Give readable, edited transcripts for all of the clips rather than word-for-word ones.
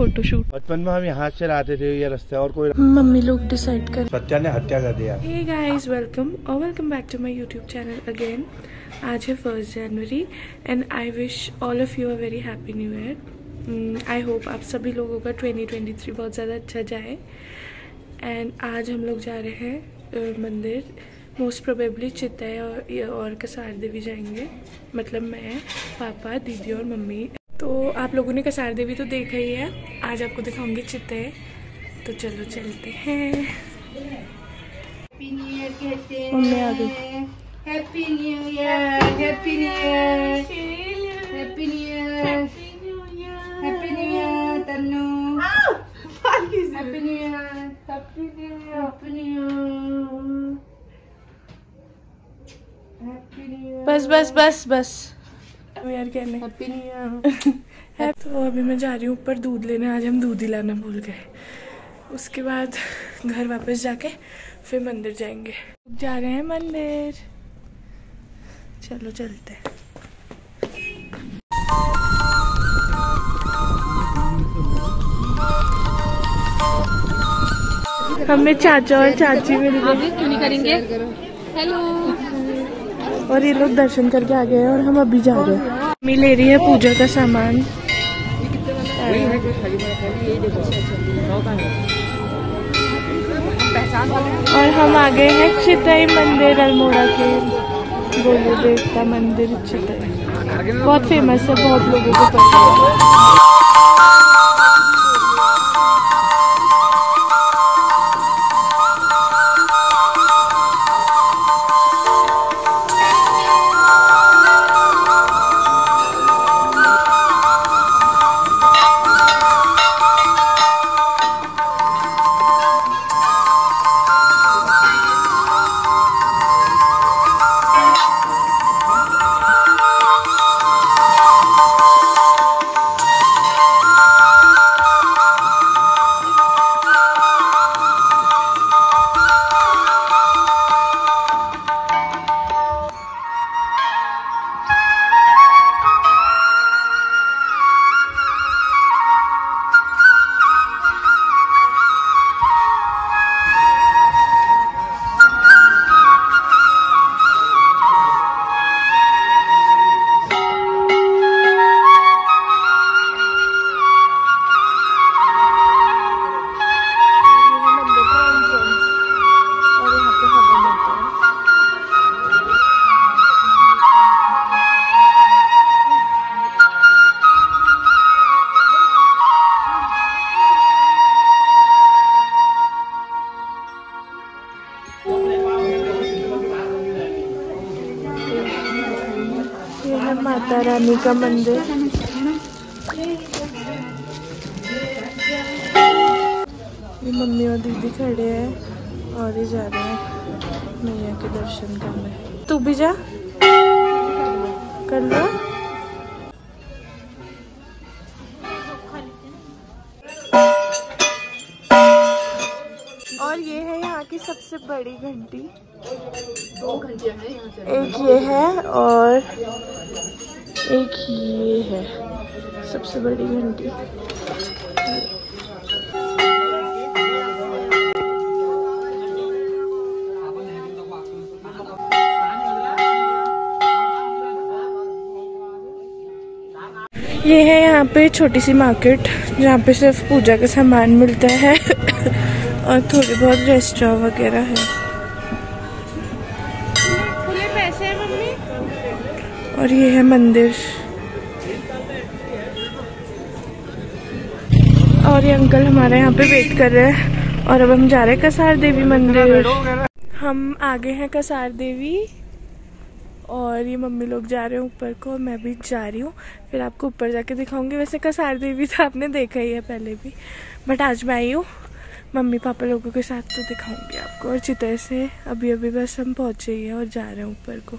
Photoshoot. बचपन में हम यहाँ से आते थे, ये रास्ता और कोई। मम्मी लोग डिसाइड कर। सत्या ने हत्या कर दिया। Hey guys, welcome back to my YouTube channel again. आज है 1 जनवरी and I wish all of you a very happy new year. I hope आप सभी लोगों का 2023 बहुत ज़्यादा अच्छा जाए। एंड आज हम लोग जा रहे हैं मंदिर, मोस्ट प्रोबेबली चितई और कसार देवी जाएंगे। मतलब मैं, पापा, दीदी और मम्मी। तो आप लोगों ने कसार देवी तो देखा ही है, आज आपको दिखाऊंगी चितई। तो चलो चलते हैं। हैप्पी न्यू ईयर कहते हैं। मम्मी आ गई। Happy new year, happy new year, happy new year, happy new year Tannu, happy new year, happy new year, happy new year, happy new year. बस बस बस बस यार कहने हैप्पी न्यू ईयर। तो अभी मैं जा रही हूँ ऊपर दूध लेने। आज हम दूध ही लाना भूल गए। उसके बाद घर वापस जाके फिर मंदिर जाएंगे। जा रहे हैं मंदिर, चलो चलते हैं। हमें चाचा और चाची मिल गए। क्यों नहीं करेंगे? हेलो। और ये लोग दर्शन करके आ गए हैं और हम अभी जा रहे हैं। मम्मी ले रही है पूजा का सामान। और हम आ गए हैं चितई मंदिर, अल्मोड़ा के गोलू देवता मंदिर चितई। बहुत फेमस है, बहुत लोगों को पता है। माता रानी का मंदिर। ये मम्मी और दीदी खड़े हैं और ये जा रहे हैं मैया के दर्शन करने। तू भी जा, कर लो। और ये है यहाँ की सबसे बड़ी घंटी। 2 घंटियां हैं यहाँ से। एक ये है और एक ये है सबसे बड़ी घंटी। ये है यहाँ पे छोटी सी मार्केट जहाँ पे सिर्फ पूजा का सामान मिलता है और थोड़ी बहुत रेस्टोरेंट वगैरह है। खुले पैसे हैं मम्मी। और ये है मंदिर। और ये अंकल हमारे यहाँ पे वेट कर रहे हैं और अब हम जा रहे हैं कसार देवी मंदिर। हम आगे हैं कसार देवी और ये मम्मी लोग जा रहे हैं ऊपर को, मैं भी जा रही हूँ। फिर आपको ऊपर जाके दिखाऊंगी। वैसे कसार देवी तो आपने देखा ही है पहले भी, बट आज मैं आई हूँ मम्मी पापा लोगों के साथ, तो दिखाऊंगी आपको। और चितई से अभी अभी बस हम पहुँचे ही हैं और जा रहे हैं ऊपर को।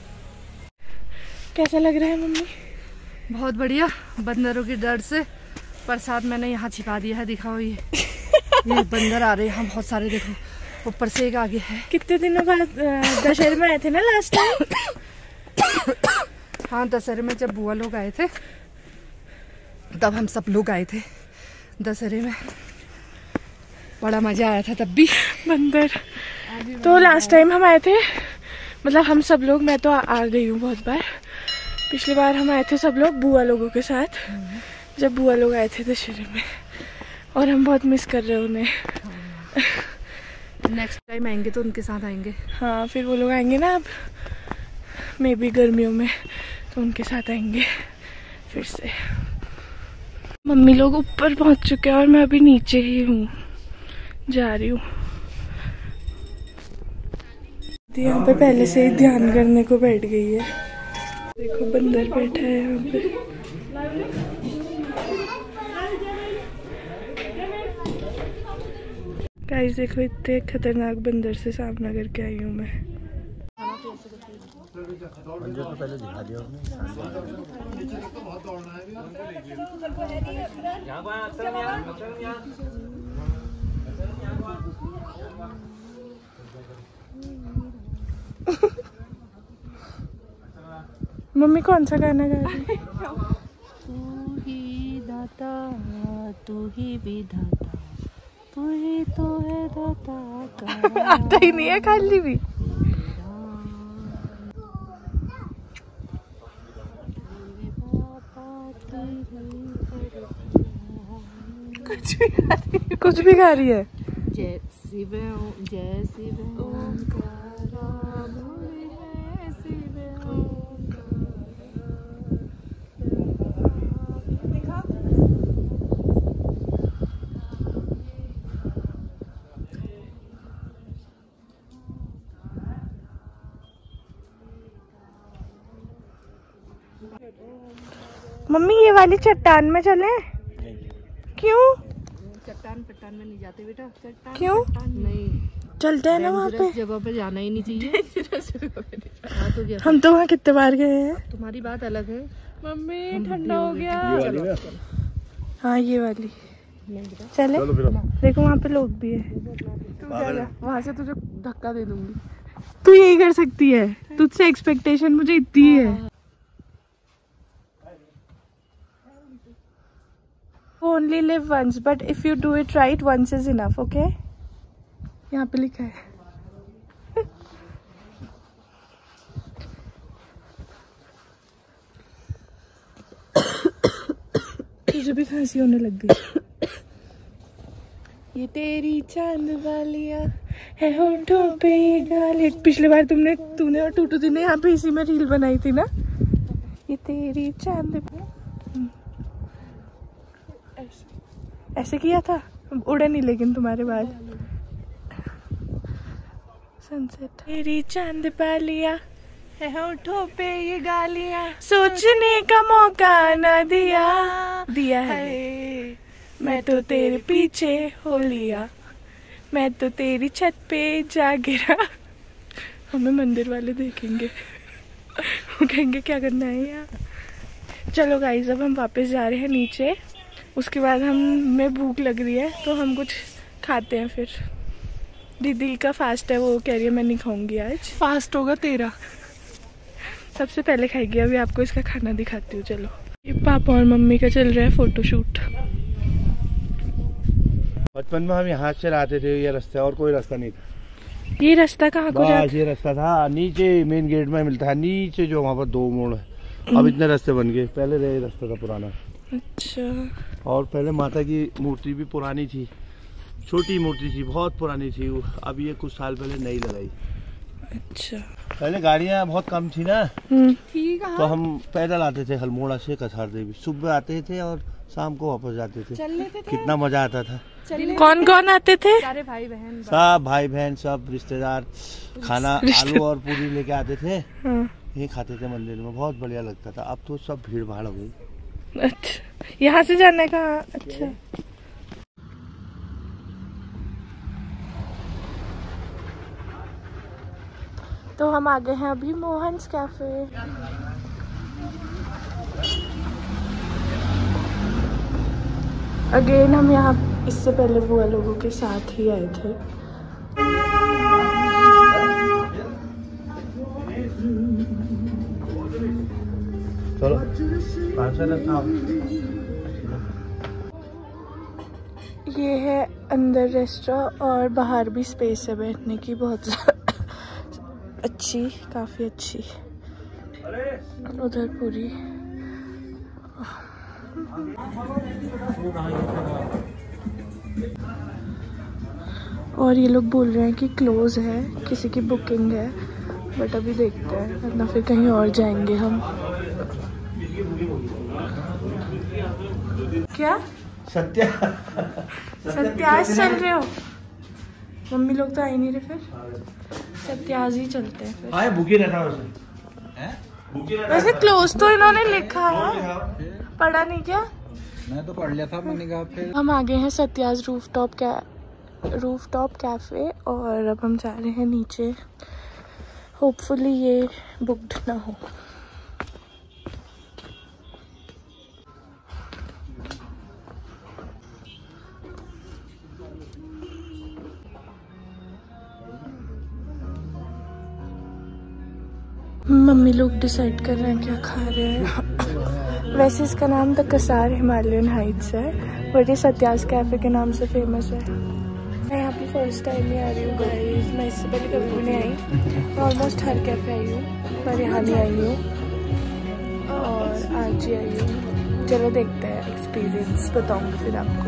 कैसा लग रहा है मम्मी? बहुत बढ़िया। बंदरों के डर से प्रसाद मैंने यहाँ छिपा दिया है, दिखाओ। ये बंदर आ रहे हैं यहाँ बहुत सारे, देखो ऊपर से एक आगे है। कितने दिनों बाद दशहरे में आए थे ना लास्ट टाइम? हाँ, दशहरे में जब बुआ लोग आए थे तब हम सब लोग आए थे। दशहरे में बड़ा मजा आया था तब भी। बंदर तो लास्ट टाइम हम आए थे, मतलब हम सब लोग, मैं तो आ गई हूँ बहुत बार। पिछली बार हम आए थे सब लोग बुआ लोगों के साथ, जब बुआ लोग आए थे दशहरे में, और हम बहुत मिस कर रहे हैं उन्हें। नेक्स्ट टाइम आएंगे तो उनके साथ आएंगे। हाँ, फिर वो लोग आएंगे ना अब मे बी गर्मियों में, तो उनके साथ आएंगे फिर से। मम्मी लोग ऊपर पहुंच चुके हैं और मैं अभी नीचे ही हूँ, जा रही हूँ। यहाँ पे पहले से ही ध्यान करने को बैठ गई है। देखो बंदर बैठा है यहाँ पे। गाइस देखो, इतने खतरनाक बंदर से सामना करके आई हूँ मैं। तो पहले दिखा दिया मम्मी कौन सा गाना गा रही है? तू ही दाता तू ही विधाता तू ही तो है दाता का। आता ही नहीं है खाली भी। कुछ भी गा रही है। जय शिव जय शिव मम्मी ये वाली चट्टान में चले? क्यों? चट्टान पट्टान में नहीं जाते बेटा। चट्टान क्यों नहीं, चलते हैं ना वहाँ पे। जगह पे जाना ही नहीं चाहिए। हाँ, तो हम तो वहाँ कितने बार गए हैं। तुम्हारी बात अलग है। मम्मी ठंडा हो गया। ये हाँ ये वाली चले। देखो वहाँ पे लोग भी है। वहाँ से तुझे धक्का दे दूंगी। तू यही कर सकती है, तुझसे एक्सपेक्टेशन मुझे इतनी है। Only live once, but if you do it right, once is enough. Okay? यहाँ पे लिखा है। तुझे भी खांसी होने लग गई। ये तेरी चांद वालियाँ है होठों पे ये गाल। पिछली बार तूने और टूटू दी ने यहाँ पे इसी में रील बनाई थी ना। ये तेरी चांद ऐसे किया था, उड़े नहीं लेकिन तुम्हारे बाद। सनसेट। तेरी चांद पालिया है होठों पे ये गालियाँ, सोचने का मौका न दिया है। मैं तो तेरे पीछे हो लिया, मैं तो तेरी छत पे जा गिरा। हमें मंदिर वाले देखेंगे, वो कहेंगे क्या करना है यहाँ। चलो गाइस, अब हम वापस जा रहे हैं नीचे। उसके बाद हमें भूख लग रही है तो हम कुछ खाते हैं। फिर दीदी का फास्ट है, वो कह रही है मैं नहीं खाऊंगी आज। फास्ट होगा तेरा। सबसे पहले खाएगी, अभी आपको इसका खाना दिखाती हूँ। चलो, ये पापा और मम्मी का चल रहा है फोटोशूट। बचपन में हम यहाँ से आते थे, ये रास्ता, और कोई रास्ता नहीं था। ये रास्ता कहाँ को जाता है? ये रास्ता था नीचे मेन गेट में मिलता है, नीचे जो वहाँ पर 2 मोड़ है। अब इतने रास्ते बन गए, पहले ये रास्ता था पुराना। अच्छा। और पहले माता की मूर्ति भी पुरानी थी, छोटी मूर्ति थी, बहुत पुरानी थी। अब ये कुछ साल पहले नई लगाई। अच्छा। पहले गाड़ियाँ बहुत कम थी ना, तो हम पैदल आते थे हल्मोड़ा से कसार देवी। सुबह आते थे और शाम को वापस जाते थे। कितना मजा आता था। कौन कौन आते थे? सारे भाई बहन, सब भाई बहन, सब रिश्तेदार। खाना आलू और पूरी लेके आते थे, यही खाते थे मंदिर में, बहुत बढ़िया लगता था। अब तो सब भीड़ भाड़ हो गई। अच्छा, यहाँ से जाने का। अच्छा, तो हम आ गए हैं अभी मोहन्स कैफे। अगेन हम यहाँ इससे पहले बुआ लोगों के साथ ही आए थे। चलो ये है अंदर रेस्टोरेंट और बाहर भी स्पेस है बैठने की, बहुत अच्छी, काफ़ी अच्छी। उधर पूरी और ये लोग बोल रहे हैं कि क्लोज है, किसी की बुकिंग है, बट अभी देखते हैं, वरना फिर कहीं और जाएंगे हम। क्या सत्याज चल रहे हो? मम्मी लोग तो आई नहीं रहे, फिर सत्याज ही चलते हैं फिर। हाँ, बुकी रहता वैसे क्लोज तो इन्होंने लिखा है, पढ़ा नहीं क्या? मैं तो पढ़ लिया था, मैंने कहा फिर। हम आ गए हैं सत्याज रूफटॉप कैफे और अब हम जा रहे हैं नीचे। होपफुली ये बुक्ड ना हो। मम्मी लोग डिसाइड कर रहे हैं क्या खा रहे हैं। वैसे इसका नाम द कसार हिमालयन हाइट्स है, बट ये सत्याज कैफे के नाम से फेमस है। मैं यहाँ पे फर्स्ट टाइम ही आ रही हूँ गाइस, मैं इससे पहले कभी नहीं आई। मैं ऑलमोस्ट हर कैफे आई हूँ पर यहाँ नहीं आई हूँ और आज ही आई हूँ। चलो देखते हैं, एक्सपीरियंस बताऊँगी फिर आपको।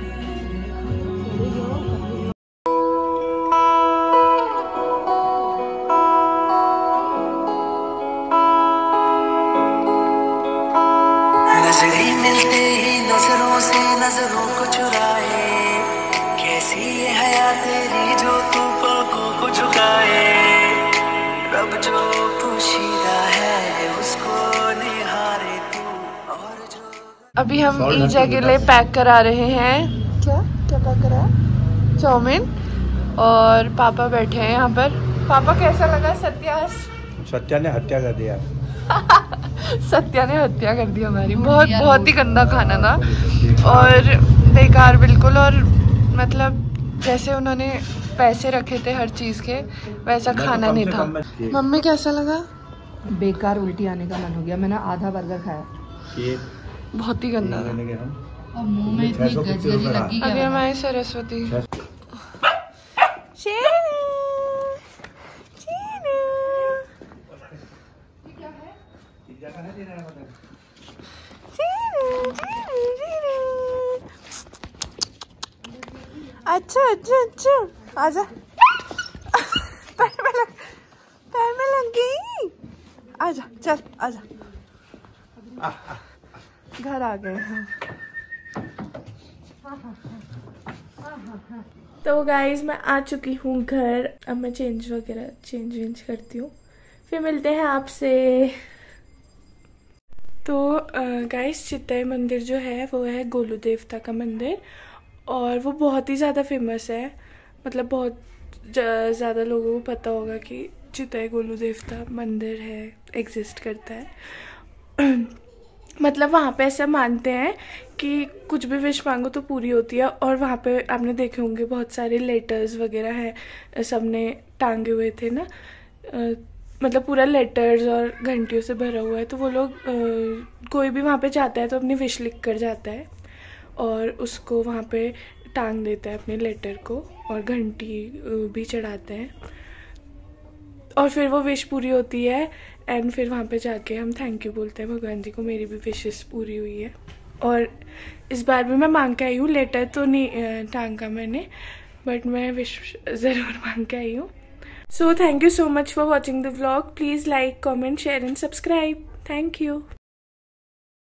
मिलते ही नजरों से नजरों को चुराए, कैसी ये हया तेरी जो तू पलकों को झुकाए। रब जो पोशीदा है उसको निहारे तू। और जो अभी हम ईजा के लिए पैक करा रहे हैं। क्या पैक करा? चाउमीन। और पापा बैठे हैं यहाँ पर। पापा कैसा लगा सत्या ने हत्या कर दिया। सत्या ने हत्या कर दी हमारी। बहुत ही गंदा खाना था और बेकार बिल्कुल। और मतलब जैसे उन्होंने पैसे रखे थे हर चीज के, वैसा खाना नहीं था। मम्मी कैसा लगा? बेकार, उल्टी आने का मन हो गया। मैंने आधा बर्गर खाया, बहुत ही गंदा था। और मुंह में इतनी गजगजी लगी। अभी हमारी सरस्वती अच्छा आजा। पैर में लग गई। आजा, चल आजा। घर आ गए हम। तो गाइज मैं आ चुकी हूँ घर। अब मैं चेंज करती हूँ, फिर मिलते हैं आपसे। तो गाइस चित्तई मंदिर जो है वो है गोलू देवता का मंदिर और वो बहुत ही ज़्यादा फेमस है। मतलब बहुत ज़्यादा लोगों को पता होगा कि चित्तई गोलू देवता मंदिर है, एग्जिस्ट करता है। मतलब वहाँ पे ऐसा मानते हैं कि कुछ भी विश मांगो तो पूरी होती है। और वहाँ पे आपने देखे होंगे बहुत सारे लेटर्स वगैरह हैं, सबने टांगे हुए थे ना। मतलब पूरा लेटर्स और घंटियों से भरा हुआ है। तो वो लोग कोई भी वहाँ पे जाता है तो अपनी विश लिख कर जाता है और उसको वहाँ पे टांग देता है अपने लेटर को, और घंटी भी चढ़ाते हैं और फिर वो विश पूरी होती है। एंड फिर वहाँ पे जाके हम थैंक यू बोलते हैं भगवान जी को, मेरी भी विशेस पूरी हुई है। और इस बार भी मैं मांग के आई हूँ। लेटर तो नहीं टांगा मैंने, बट मैं विश ज़रूर मांग के आई हूँ। So thank you so much for watching the vlog. Please like, comment, share and subscribe. Thank you.